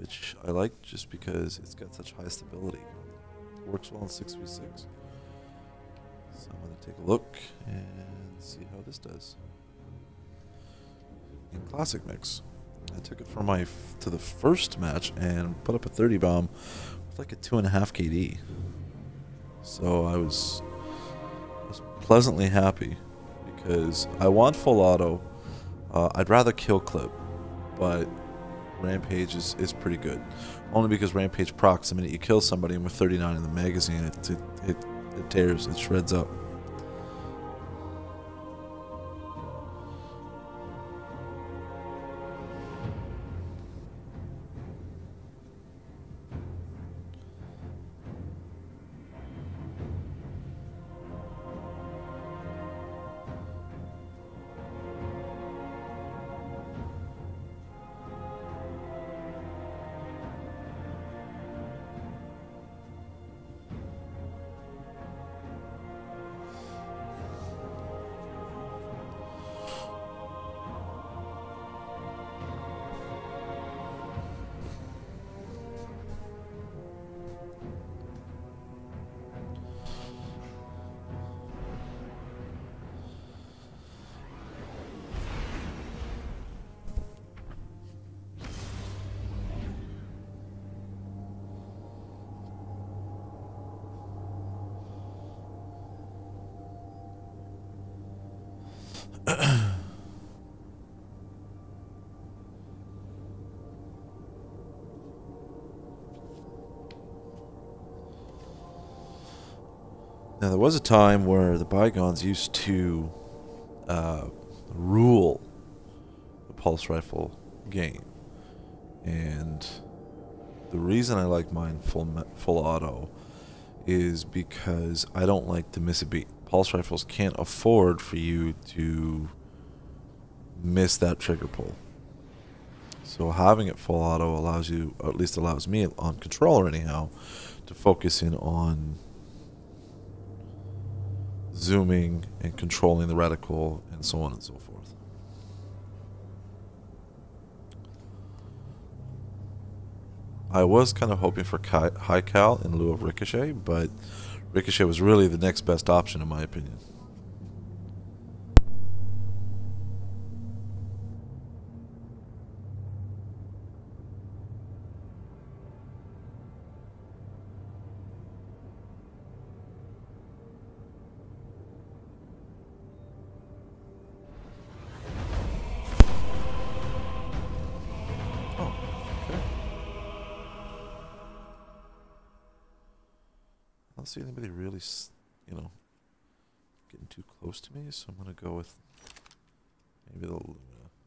which I like just because it's got such high stability. It works well in 6v6. So I'm going to take a look and see how this does. In Classic Mix, I took it from to the first match and put up a 30 bomb with like a 2.5 KD. So I was pleasantly happy because I want full auto. I'd rather kill clip, but Rampage is pretty good. Only because Rampage procs the minute you kill somebody, and with 39 in the magazine, it tears, it shreds up. Now, there was a time where the Bygones used to rule the pulse rifle game, and the reason I like mine full auto is because I don't like to miss a beat. Pulse rifles can't afford for you to miss that trigger pull. So having it full auto allows you, or at least allows me on controller anyhow, to focus in on zooming and controlling the reticle and so on and so forth. I was kind of hoping for high cal in lieu of Ricochet, but Ricochet was really the next best option in my opinion. I don't see anybody really, you know, getting too close to me, so I'm going to go with maybe the Lumina.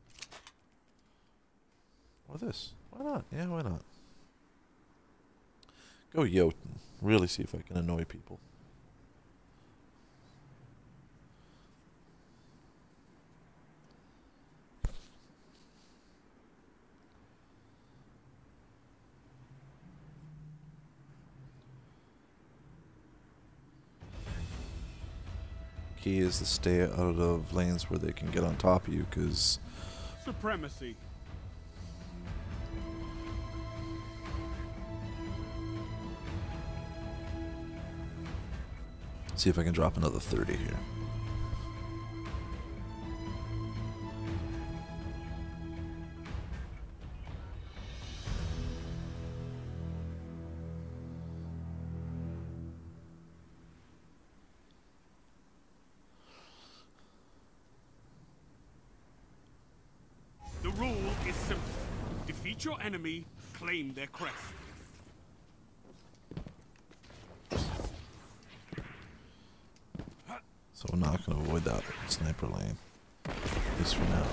Or this. Why not? Yeah, why not? Go Jotun. Really see if I can annoy people. Key is to stay out of lanes where they can get on top of you, because supremacy. See if I can drop another 30 here. The rule is simple. Defeat your enemy, claim their crest. So we're not going to avoid that sniper lane, at least for now.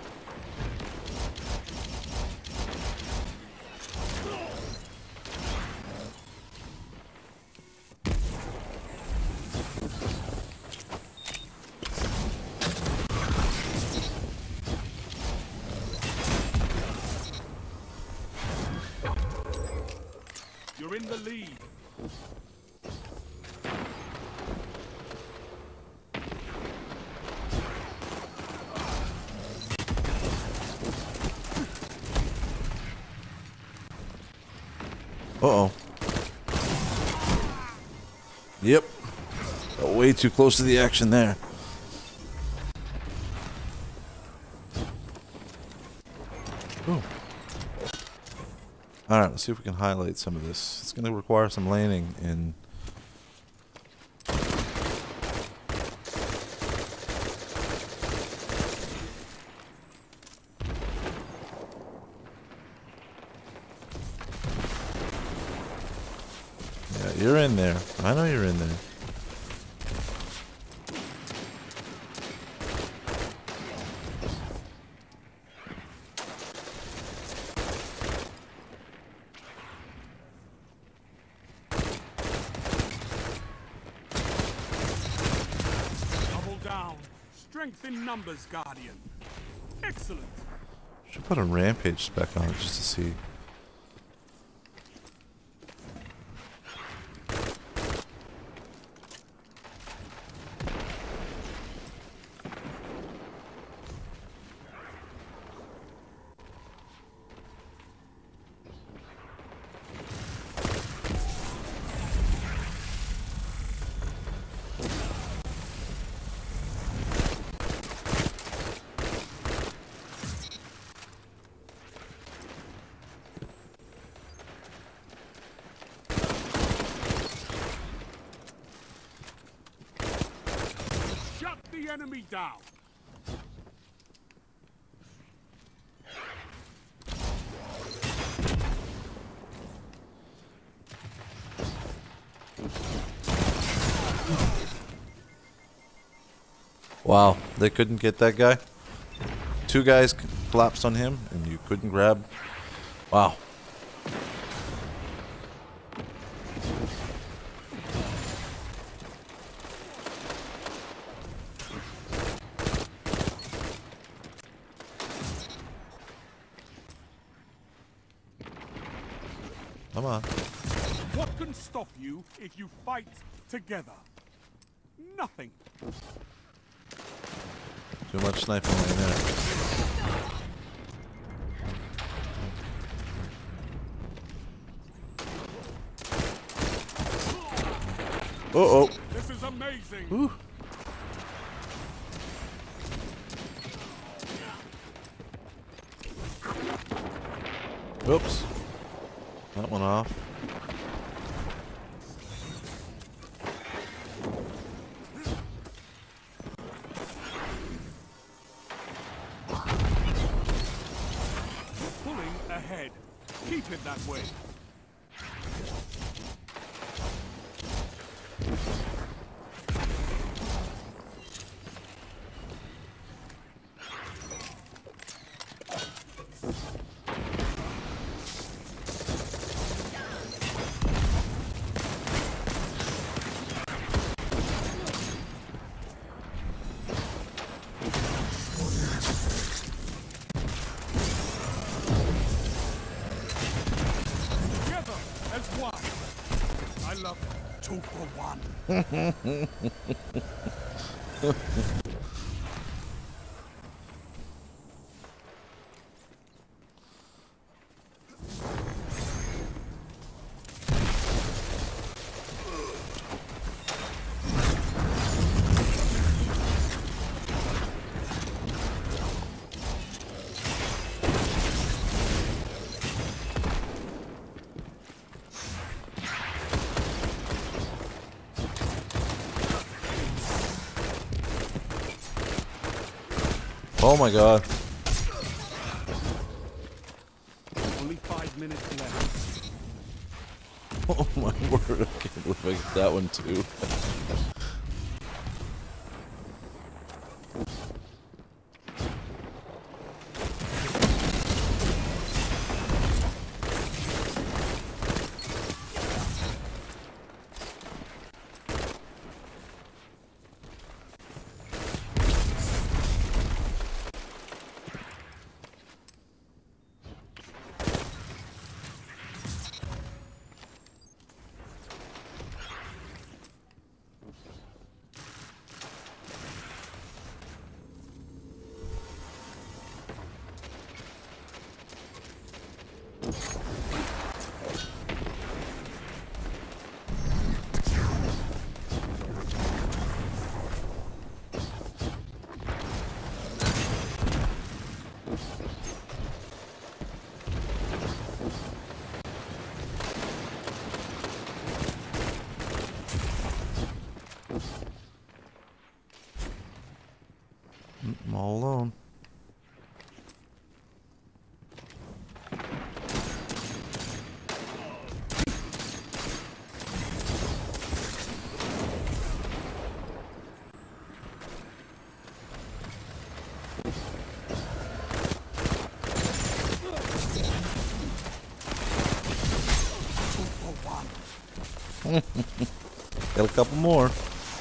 You're in the lead. Uh-oh. Yep. Got way too close to the action there. Ooh. Alright, let's see if we can highlight some of this. It's going to require some landing in... Yeah, you're in there. I know you're in there. Strength in numbers, Guardian. Excellent. Should put a rampage spec on it just to see. Enemy down. Wow, they couldn't get that guy. Two guys collapsed on him and you couldn't grab. Wow. Come on. What can stop you if you fight together? Nothing. Too much sniping right there. Uh-oh. This is amazing. Ooh. Oops. That one off. Pulling ahead. Keep it that way. I love 2 for 1. Oh my god. Only 5 minutes left. Oh my word, I can't believe I got that one too. Got a couple more.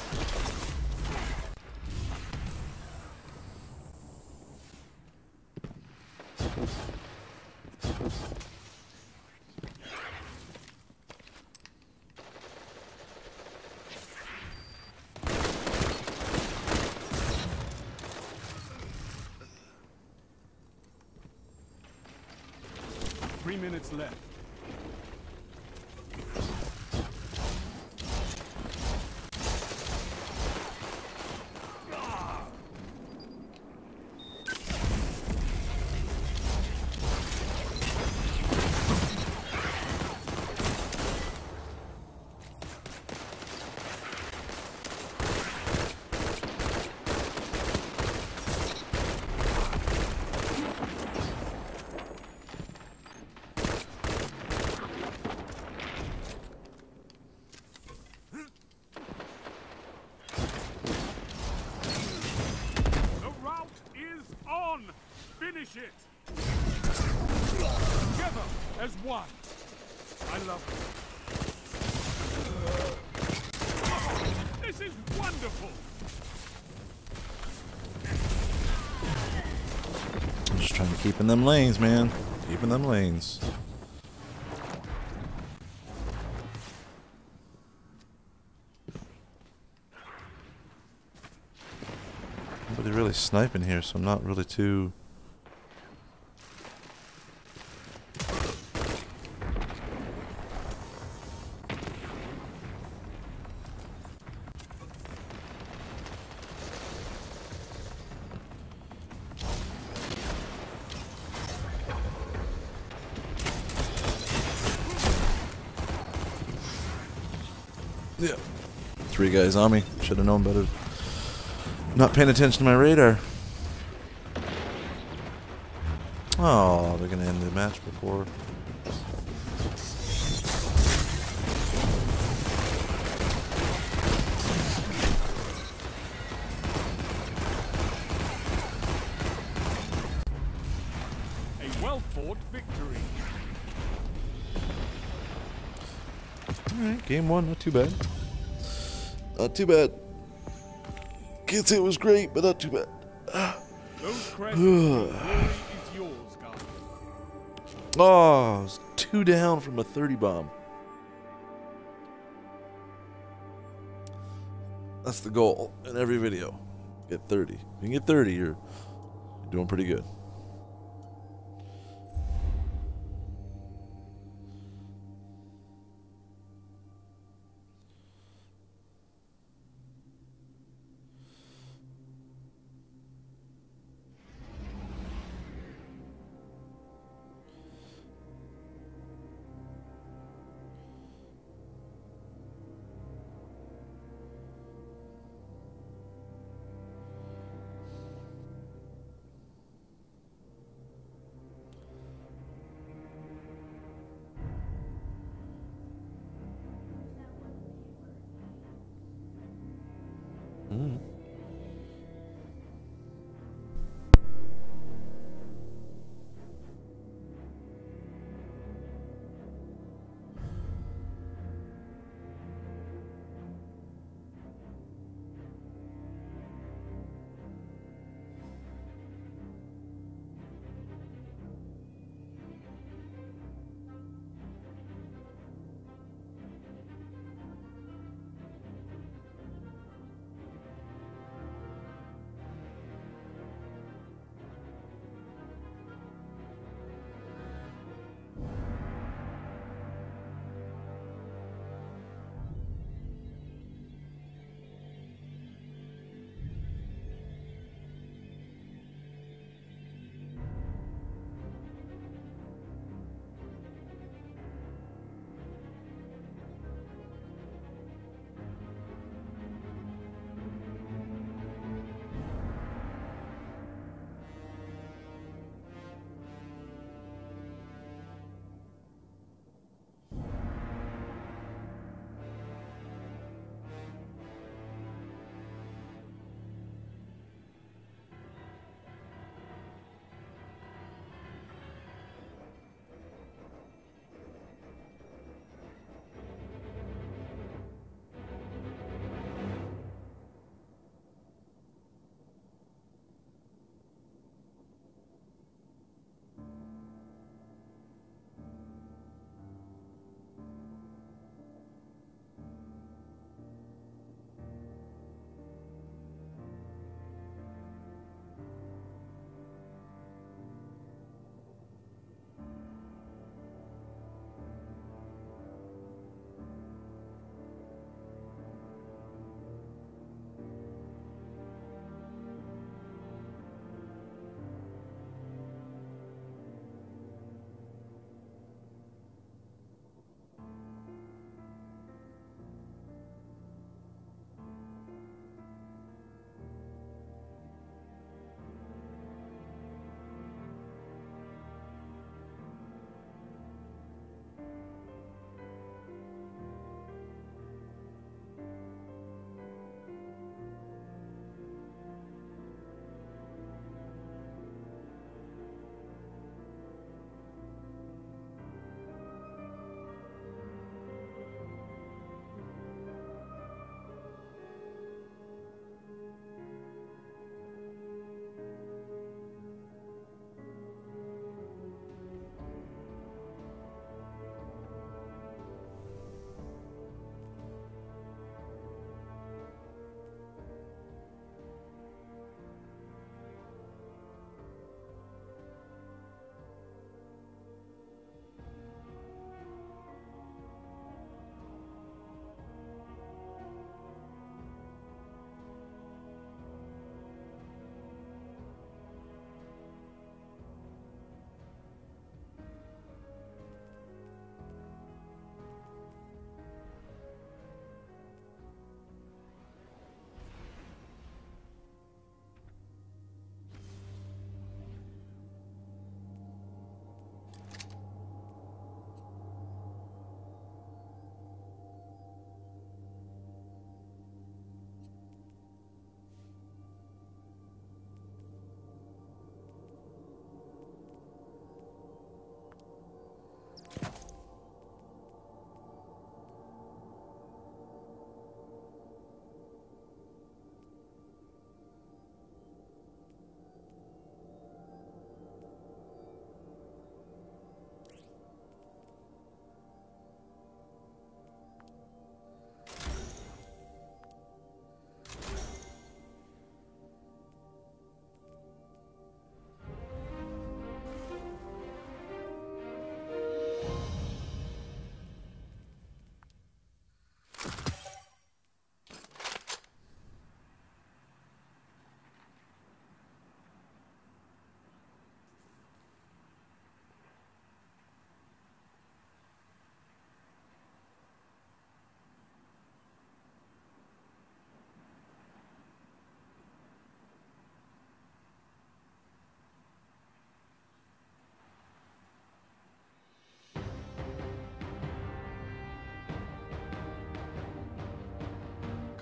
Minutes left. Finish it! Together as one! I love it. This is wonderful! Just trying to keep in them lanes, man. Keeping them lanes. Nobody really sniping here, so I'm not really too... Yeah. 3 guys on me. Should have known better. Not paying attention to my radar. Oh, they're going to end the match before. A well-fought victory. Alright, game 1, not too bad. Not too bad. Can't say it was great, but not too bad. Those crests, glory is yours, Guardian. Oh, I was 2 down from a 30 bomb. That's the goal in every video. Get 30. If you can get 30, you're doing pretty good.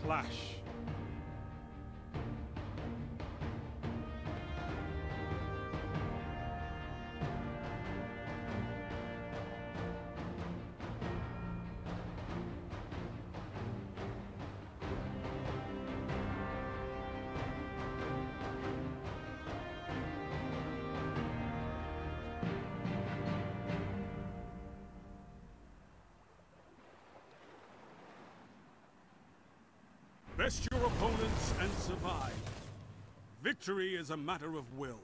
clash. Best your opponents and survive. Victory is a matter of will.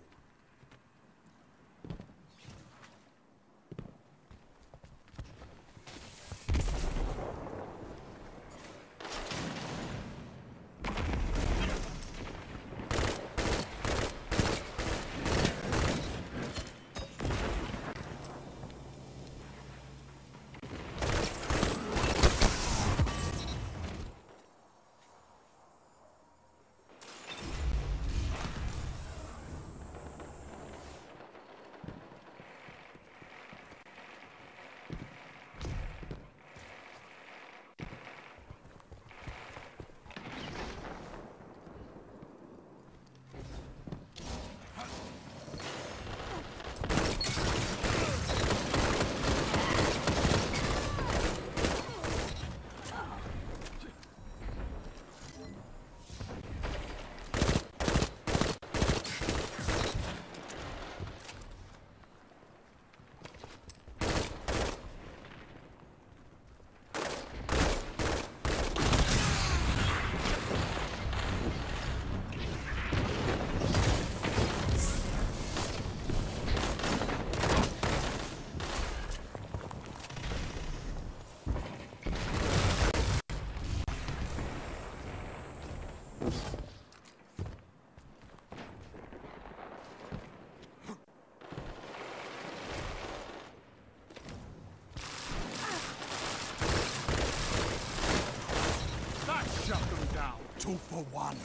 Two for one.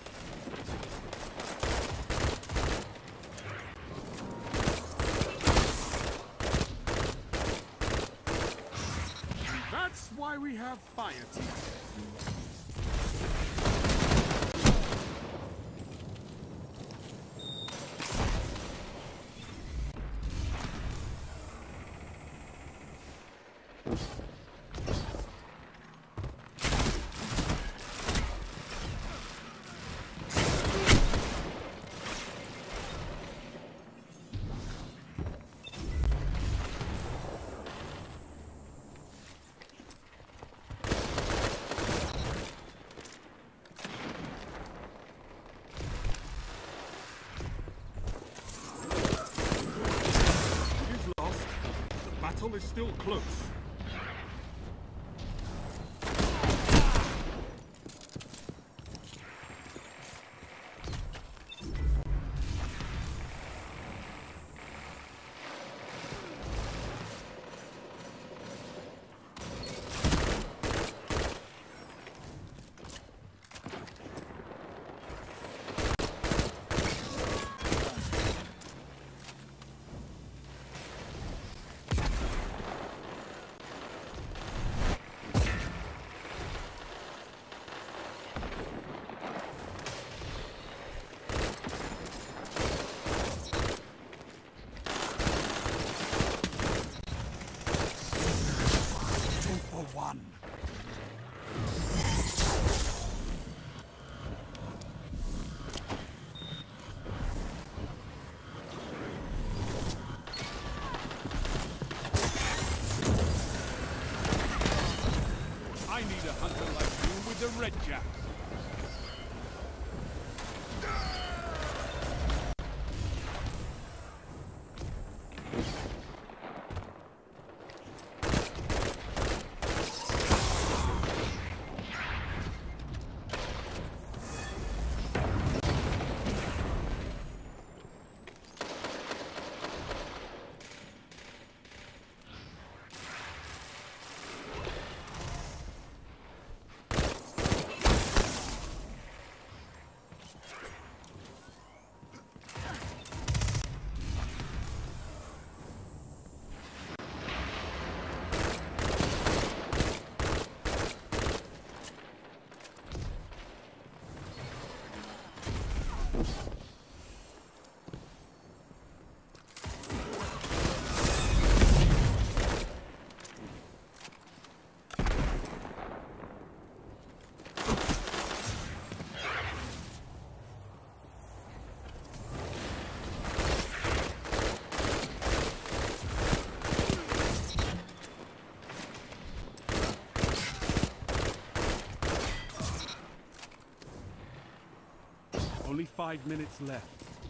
And that's why we have fire teeth. Is still close. I need a hunter like you with the red jack. Only 5 minutes left.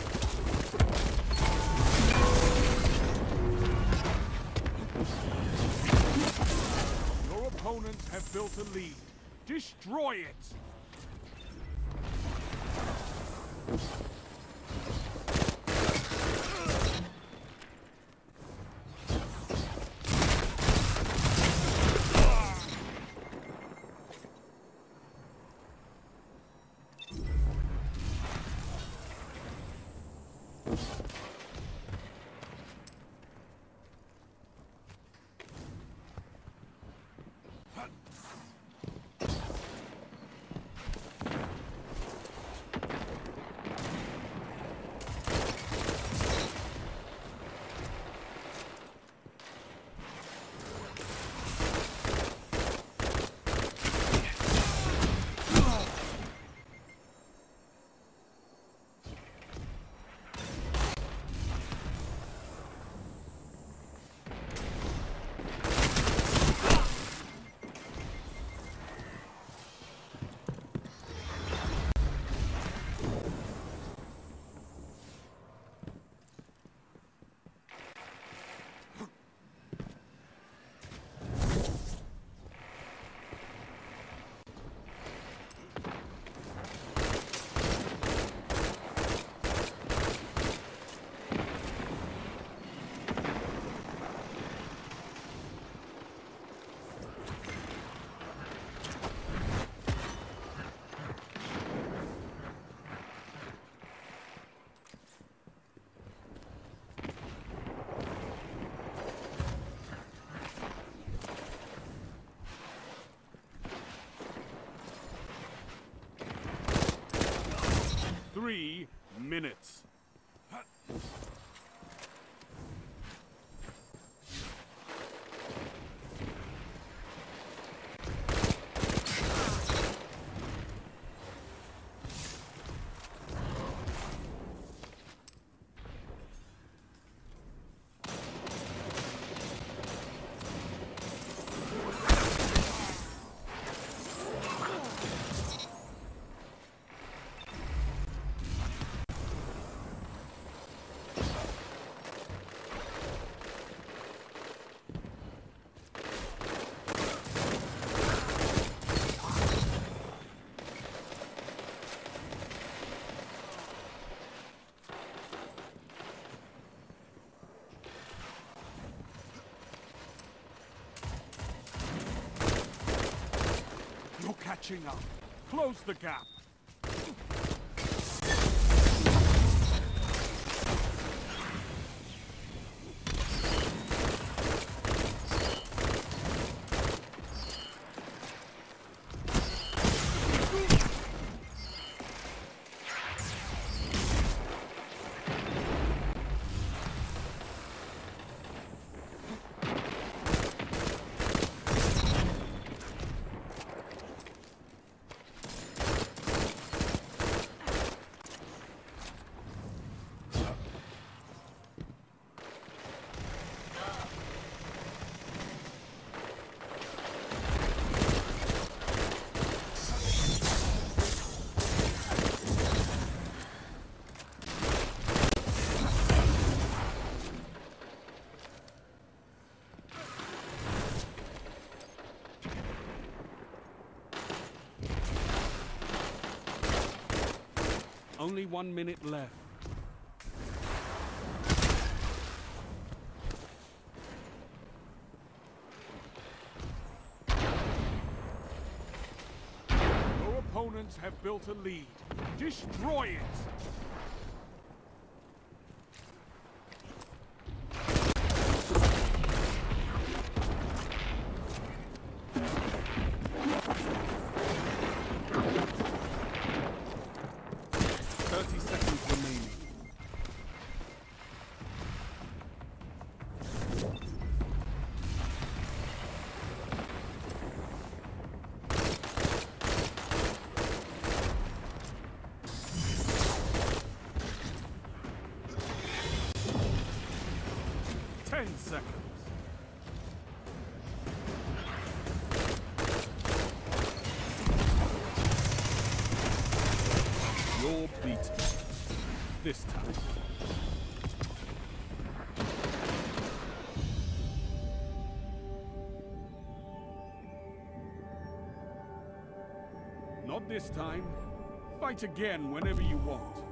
Your opponents have built a lead. Destroy it! Three minutes. You're catching up. Close the gap. Only 1 minute left. Your opponents have built a lead. Destroy it! or beaten. This time. Not this time. Fight again whenever you want.